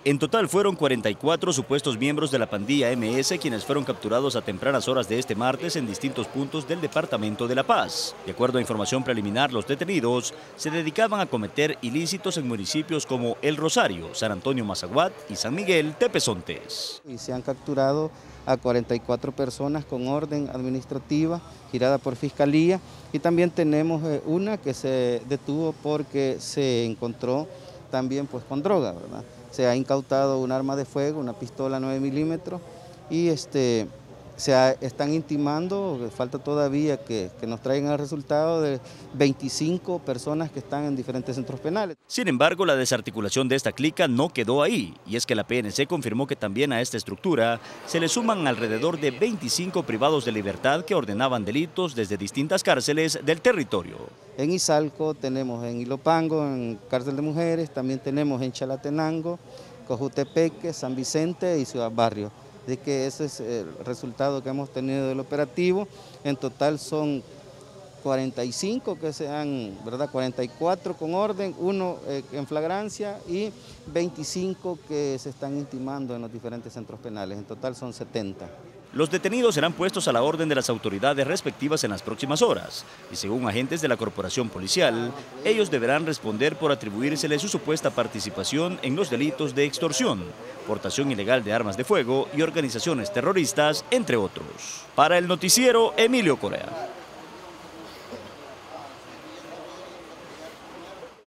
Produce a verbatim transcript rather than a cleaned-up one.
En total fueron cuarenta y cuatro supuestos miembros de la pandilla eme ese quienes fueron capturados a tempranas horas de este martes en distintos puntos del departamento de La Paz. De acuerdo a información preliminar, los detenidos se dedicaban a cometer ilícitos en municipios como El Rosario, San Antonio Mazaguat y San Miguel Tepezontes. Y se han capturado a cuarenta y cuatro personas con orden administrativa girada por Fiscalía, y también tenemos una que se detuvo porque se encontró también pues con droga, ¿verdad? Se ha incautado un arma de fuego, una pistola nueve milímetros, y este, se ha, están intimando, falta todavía que, que nos traigan el resultado de veinticinco personas que están en diferentes centros penales. Sin embargo, la desarticulación de esta clica no quedó ahí, y es que la pe ene ce confirmó que también a esta estructura se le suman alrededor de veinticinco privados de libertad que ordenaban delitos desde distintas cárceles del territorio. En Izalco tenemos, en Ilopango, en Cárcel de Mujeres, también tenemos en Chalatenango, Cojutepeque, San Vicente y Ciudad Barrio. De que ese es el resultado que hemos tenido del operativo. En total son cuarenta y cinco que se han, ¿verdad? cuarenta y cuatro con orden, uno eh, en flagrancia y veinticinco que se están intimando en los diferentes centros penales. En total son setenta. Los detenidos serán puestos a la orden de las autoridades respectivas en las próximas horas y según agentes de la corporación policial, ellos deberán responder por atribuírsele su supuesta participación en los delitos de extorsión, portación ilegal de armas de fuego y organizaciones terroristas, entre otros. Para el noticiero, Emilio Correa.